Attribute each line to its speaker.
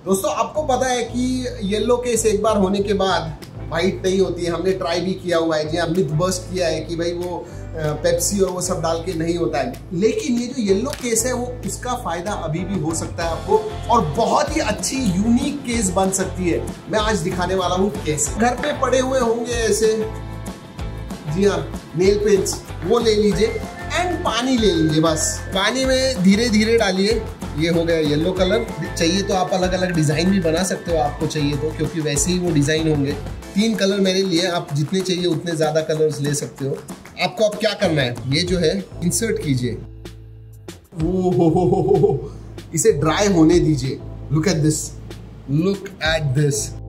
Speaker 1: दोस्तों आपको पता है कि येलो केस एक बार होने के बाद वाइट नहीं होती है। हमने ट्राई भी किया हुआ है, जी मिथ बस्ट किया है कि भाई वो पेप्सी और वो सब डाल के नहीं होता है। लेकिन ये जो येलो केस है वो उसका फायदा अभी भी हो सकता है आपको, और बहुत ही अच्छी यूनिक केस बन सकती है। मैं आज दिखाने वाला हूँ कैसे। घर पे पड़े हुए होंगे ऐसे, जी हाँ, नेल पेंट्स, वो ले लीजिए एंड पानी ले लीजिए। बस पानी में धीरे धीरे डालिए। ये हो गया येलो कलर। चाहिए तो आप अलग अलग डिजाइन भी बना सकते हो आपको चाहिए तो, क्योंकि वैसे ही वो डिजाइन होंगे। 3 कलर मेरे लिए, आप जितने चाहिए उतने ज्यादा कलर्स ले सकते हो। आपको अब क्या करना है, ये जो है इंसर्ट कीजिए। इसे ड्राई होने दीजिए। Look at this, look at this.